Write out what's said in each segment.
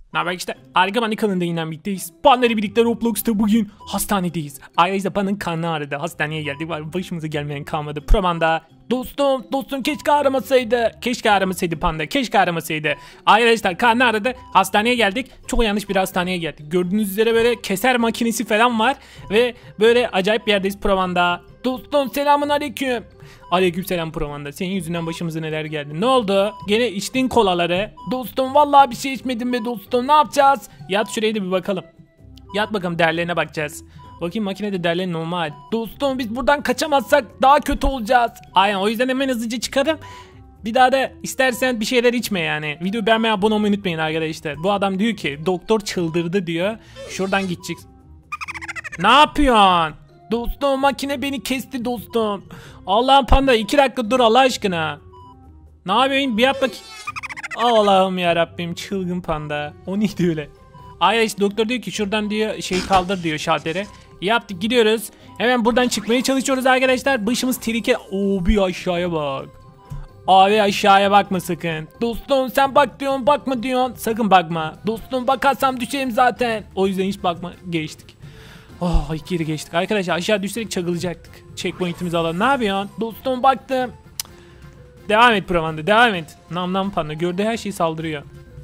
Ne haber işte? Argaman kanalında yine birlikteyiz. Panları birlikte Roblox'ta bugün hastanedeyiz. Ayrıca Pan'ın karnı ağrıdı. Hastaneye geldik. Var başımıza gelmeyen kalmadı. Promanda. Dostum keşke aramasaydı. Keşke aramasaydı Panda. Keşke aramasaydı. Arkadaşlar karnı ağrıdı. Hastaneye geldik. Çok yanlış bir hastaneye geldik. Gördüğünüz üzere böyle keser makinesi falan var. Ve böyle acayip bir yerdeyiz Promanda. Dostum selamun aleyküm. Aleykümselam Promanda. Senin yüzünden başımıza neler geldi. Ne oldu? Gene içtin kolaları. Dostum vallahi bir şey içmedim be dostum. Ne yapacağız? Yat şuraya da bir bakalım. Yat bakalım, değerlerine bakacağız. Bakayım makinede değerleri normal. Dostum biz buradan kaçamazsak daha kötü olacağız. Aynen, o yüzden hemen hızlıca çıkarım. Bir daha da istersen bir şeyler içme yani. Videoyu beğenmeyi, abone olmayı unutmayın arkadaşlar. Bu adam diyor ki doktor çıldırdı diyor. Şuradan gidecek. Ne yapıyorsun? Dostum makine beni kesti dostum. Allah'ım Panda 2 dakika dur Allah aşkına. Ne yapıyorsun? Bir yap bakayım. Allah'ım ya Rabbim, çılgın Panda. O neydi öyle? Ay işte doktor diyor ki şuradan diyor şey kaldır diyor şalteri. Yaptık, gidiyoruz. Hemen buradan çıkmaya çalışıyoruz arkadaşlar. Başımız tehlike. Oo bir aşağıya bak. Abi aşağıya bakma sakın. Dostum sen bak diyorsun, bakma diyorsun. Sakın bakma. Dostum bakarsam düşerim zaten. O yüzden hiç bakma. Geçtik. Oh, iki yeri geçtik. Arkadaşlar aşağı düşsek çakılacaktık. Checkpoint'imizi alalım. Ne yapıyorsun? Dostum baktım. Devam et Provanda, devam et. Nam Panda gördüğü her şeyi saldırıyor.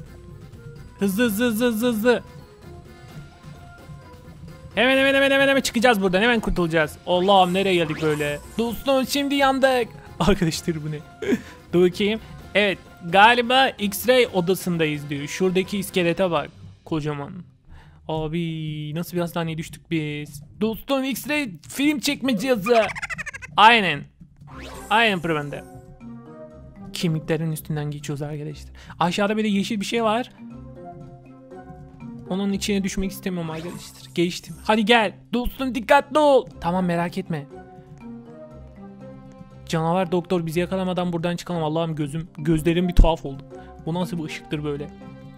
Hızlı. Hemen çıkacağız buradan. Hemen kurtulacağız. Allah'ım nereye geldik böyle? Dostum şimdi yandık. Arkadaşlar bu ne? Dur bakayım. Evet galiba X-ray odasındayız diyor. Şuradaki iskelete bak. Kocaman. Abi nasıl bir hastaneye düştük biz? Dostum X-ray film çekme cihazı. Aynen Provanda. Kemiklerin üstünden geçiyoruz arkadaşlar. Aşağıda böyle yeşil bir şey var. Onun içine düşmek istemiyorum arkadaşlar. Geçtim. Hadi gel. Dostum dikkatli ol. Tamam merak etme. Canavar doktor bizi yakalamadan buradan çıkalım. Allah'ım gözlerim bir tuhaf oldu. Bu nasıl bir ışıktır böyle?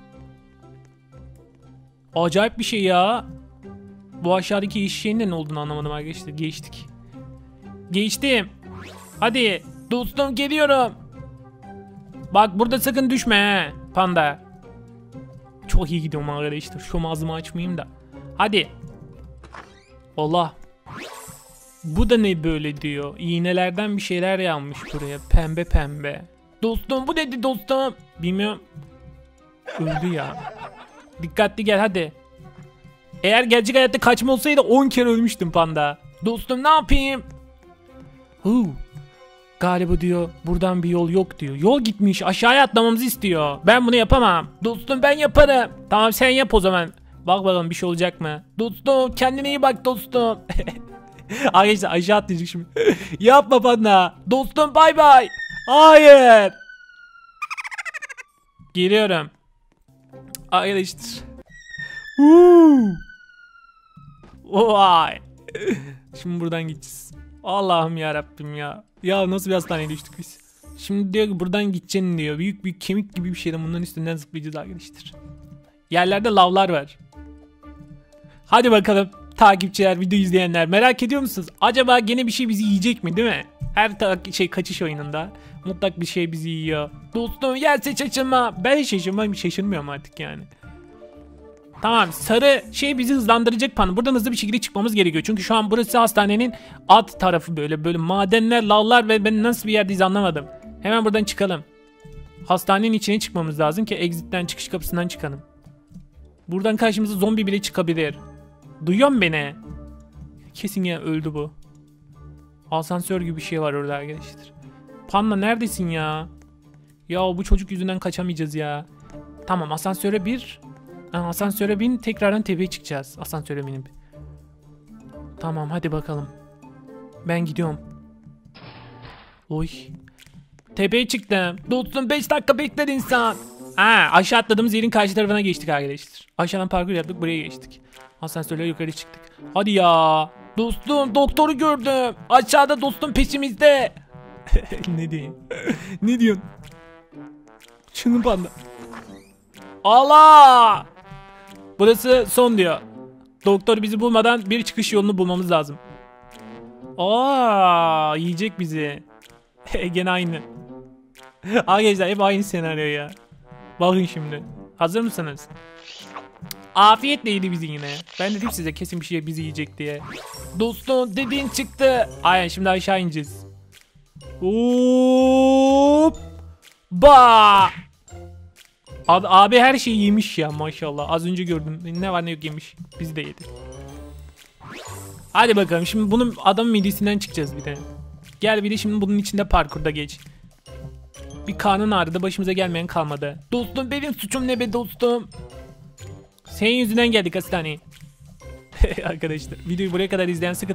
Acayip bir şey ya. Bu aşağıdaki iş şeyin de ne olduğunu anlamadım arkadaşlar. Geçtim. Hadi. Dostum geliyorum. Bak burada sakın düşme he. Panda. Çok iyi gidiyorum arkadaşlar. Şu ağzımı açmayayım da. Hadi. Allah. Bu da ne böyle diyor. İğnelerden bir şeyler yanmış buraya. Pembe. Dostum bu dedi dostum. Bilmiyorum. Öldü ya. Dikkatli gel hadi. Eğer gerçek hayatta kaçma olsaydı 10 kere ölmüştüm Panda. Dostum ne yapayım? Galiba diyor buradan bir yol yok diyor. Yol gitmiş, aşağıya atlamamızı istiyor. Ben bunu yapamam. Dostum ben yaparım. Tamam sen yap o zaman. Bak bakalım bir şey olacak mı? Dostum kendine iyi bak dostum. Arkadaşlar aşağı atlayacak şimdi. Yapma Panda. Dostum bay bay. Hayır. Geliyorum. Arkadaşlar. Vay. Şimdi buradan gideceğiz. Allah'ım ya Rabbim ya. Ya nasıl bir hastaneye düştük biz? Şimdi diyor ki buradan gideceksin diyor. Büyük kemik gibi bir şeyden bunların üstünden zıplayacağız arkadaşlar. Yerlerde lavlar var. Hadi bakalım takipçiler, video izleyenler merak ediyor musunuz? Acaba gene bir şey bizi yiyecek mi değil mi? Her kaçış oyununda mutlak bir şey bizi yiyor. Dostum yerse şaşırma. Ben şaşırmıyorum artık yani. Tamam sarı şey bizi hızlandıracak Panda. Buradan hızlı bir şekilde çıkmamız gerekiyor. Çünkü şu an burası hastanenin alt tarafı böyle madenler, lavlar ve ben nasıl bir yerdeyiz anlamadım. Hemen buradan çıkalım. Hastanenin içine çıkmamız lazım ki exit'ten, çıkış kapısından çıkalım. Buradan karşımıza zombi bile çıkabilir. Duyuyor musun beni? Kesin ya öldü bu. Asansör gibi bir şey var orada arkadaşlar. Panda neredesin ya? Ya bu çocuk yüzünden kaçamayacağız ya. Tamam asansöre bin, tekrardan tepeye çıkacağız. Asansöre binip. Tamam hadi bakalım. Ben gidiyorum. Oy. Tepeye çıktım. Dostum 5 dakika bekler insan. Aşağı atladığımız yerin karşı tarafına geçtik arkadaşlar. Aşağıdan parkur yaptık, buraya geçtik. Asansörle yukarı çıktık. Hadi ya. Dostum doktoru gördüm. Aşağıda dostum peşimizde. Ne diyeyim? Ne diyorsun? Çılgın Panda. Allah! Burası son diyor. Doktor bizi bulmadan bir çıkış yolunu bulmamız lazım. Yiyecek bizi. Gene aynı. Arkadaşlar hep aynı senaryo ya. Bakın şimdi. Hazır mısınız? Afiyetle yedi bizi yine. Ben dedim size kesin bir şey bizi yiyecek diye. Dostum dediğin çıktı. Aynen şimdi aşağı ineceğiz. Hop. Ba. Abi her şeyi yemiş ya maşallah. Az önce gördüm. Ne var ne yok yemiş. Bizi de yedi. Hadi bakalım şimdi bunun adamın midesinden çıkacağız bir de. Gel bir de şimdi bunun içinde parkurda geç. Bir karnın ağrıdı, başımıza gelmeyen kalmadı. Dostum benim suçum ne be dostum? Senin yüzünden geldik hastaneye. Arkadaşlar videoyu buraya kadar izleyen sıkı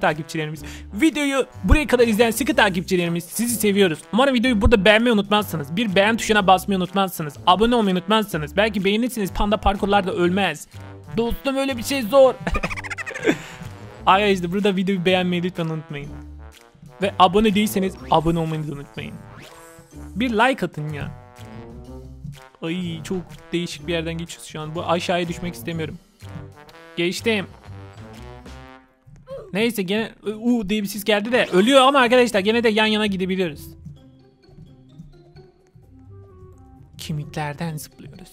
takipçilerimiz sizi seviyoruz. Umarım videoyu burada beğenmeyi unutmazsınız. Bir beğen tuşuna basmayı unutmazsınız. Abone olmayı unutmazsınız. Belki beğenirsiniz, panda parkurlarda ölmez. Dostum öyle bir şey zor. Arkadaşlar burada videoyu beğenmeyi lütfen unutmayın. Ve abone değilseniz abone olmayı da unutmayın. Bir like atın ya. Ay çok değişik bir yerden geçiyoruz şu an. Bu aşağıya düşmek istemiyorum. Geçtim. Neyse gene diye bir ses geldi de ölüyor ama arkadaşlar gene de yan yana gidebiliyoruz. Kemiklerden zıplıyoruz.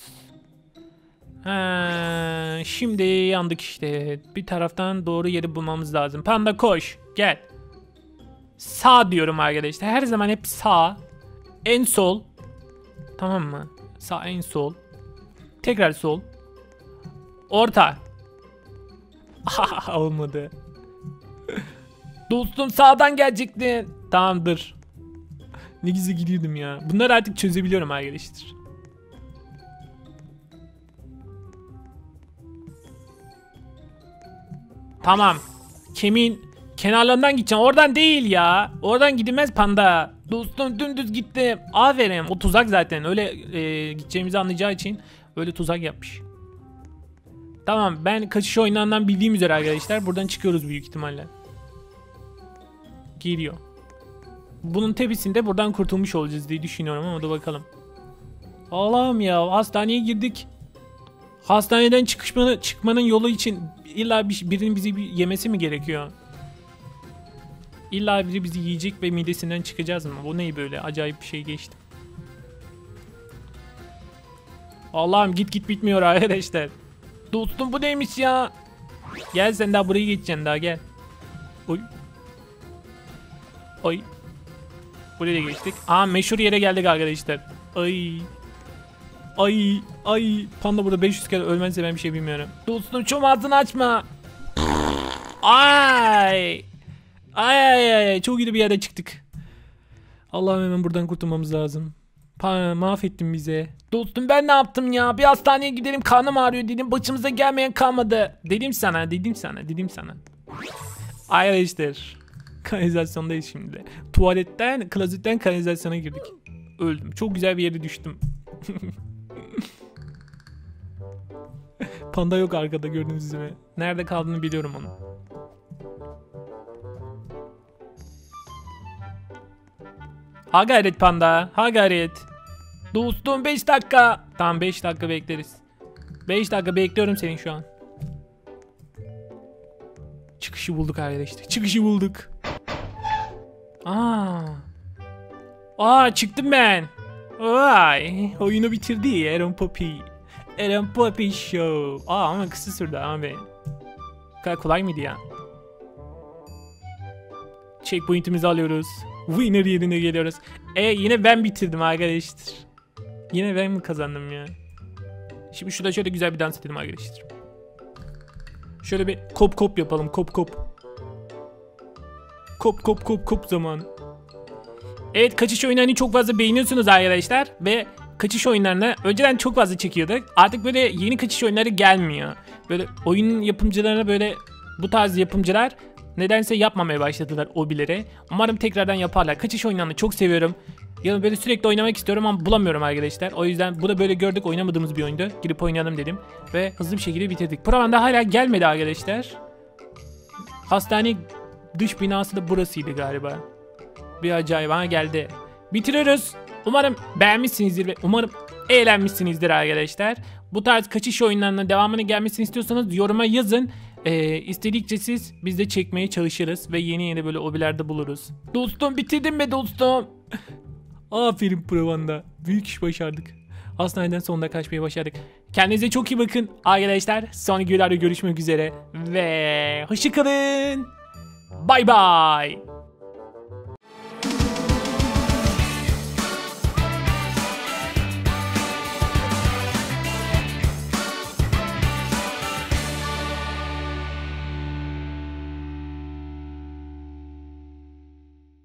Şimdi yandık işte. Bir taraftan doğru yeri bulmamız lazım. Panda koş. Gel. Sağ diyorum arkadaşlar. Her zaman hep sağ. En sol. Tamam mı? Sağ en sol. Tekrar sol. Orta. Olmadı. Dostum sağdan gelecektin. Tamamdır. Ne güzel gidiyordum ya. Bunları artık çözebiliyorum arkadaşlar. Tamam. Kemiğin kenarlarından gideceğim. Oradan değil ya. Oradan gidilmez panda. Dostum dümdüz gittim. Aferin. O tuzak zaten. Öyle gideceğimizi anlayacağı için öyle tuzak yapmış. Tamam ben kaçış oyunlarından bildiğim üzere arkadaşlar buradan çıkıyoruz büyük ihtimalle. Geliyor. Bunun tepesinde buradan kurtulmuş olacağız diye düşünüyorum ama da bakalım. Allah'ım ya hastaneye girdik. Hastaneden çıkmanın yolu için illa birinin bizi yemesi mi gerekiyor? İlla biri bizi yiyecek ve midesinden çıkacağız mı? Bu ne böyle acayip bir şey geçti. Allah'ım git bitmiyor arkadaşlar. Dostum bu neymiş ya? Gel sen daha burayı geçeceksin daha gel. Oy. Oy. Buraya da geçtik. Meşhur yere geldik arkadaşlar. Ay. Panda burada 500 kere ölmezse ben bir şey bilmiyorum. Dostum çom ağzını açma. Ay. Çok iyi bir yere çıktık. Allah'ım hemen buradan kurtulmamız lazım. Mahvettin bize. Dostum ben ne yaptım ya? Bir hastaneye gidelim karnım ağrıyor dedim. Başımıza gelmeyen kalmadı. Dedim sana. Arkadaşlar. Kanalizasyondayız şimdi de. Klozetten kanalizasyona girdik. Öldüm. Çok güzel bir yere düştüm. Panda yok arkada gördüğünüz gibi. Nerede kaldığını biliyorum onu. Ha gayret panda. Ha gayret. Dostum 5 dakika. Tamam 5 dakika bekleriz. 5 dakika bekliyorum seni şu an. Çıkışı bulduk arkadaşlar. Çıkışı bulduk. Çıktım ben. Vay. Oyunu bitirdi Aaron Poppy. Aaron Poppy Show. Ama kısa sürdü abi. Bu kadar kolay mıydı ya? Checkpoint'imizi alıyoruz. Winner yerine geliyoruz. Yine ben bitirdim arkadaşlar. Yine ben mi kazandım ya? Şimdi şurada şöyle güzel bir dans edelim arkadaşlar. Şöyle bir kop yapalım. Kop. Kop zaman. Evet kaçış oyunlarını çok fazla beğeniyorsunuz arkadaşlar. Ve kaçış oyunlarını önceden çok fazla çekiyorduk. Artık böyle yeni kaçış oyunları gelmiyor. Böyle oyun yapımcılarına böyle bu tarz yapımcılar nedense yapmamaya başladılar hobileri. Umarım tekrardan yaparlar. Kaçış oyunlarını çok seviyorum. Yani böyle sürekli oynamak istiyorum ama bulamıyorum arkadaşlar. O yüzden bu da böyle gördük oynamadığımız bir oyundu. Girip oynayalım dedim. Ve hızlı bir şekilde bitirdik. Provanda hala gelmedi arkadaşlar. Hastane dış binası da burasıydı galiba. Bir acayip geldi. Bitiriyoruz. Umarım beğenmişsinizdir ve umarım eğlenmişsinizdir arkadaşlar. Bu tarz kaçış oyunlarına devamını gelmesini istiyorsanız yoruma yazın. İstedikçe biz de çekmeye çalışırız ve yeni böyle hobilerde buluruz. Dostum bitirdim be dostum. Aferin Provanda. Büyük iş başardık. Hastaneden sonunda kaçmayı başardık. Kendinize çok iyi bakın arkadaşlar. Sonraki videolarda görüşmek üzere. Ve hoşçakalın. Bay bay.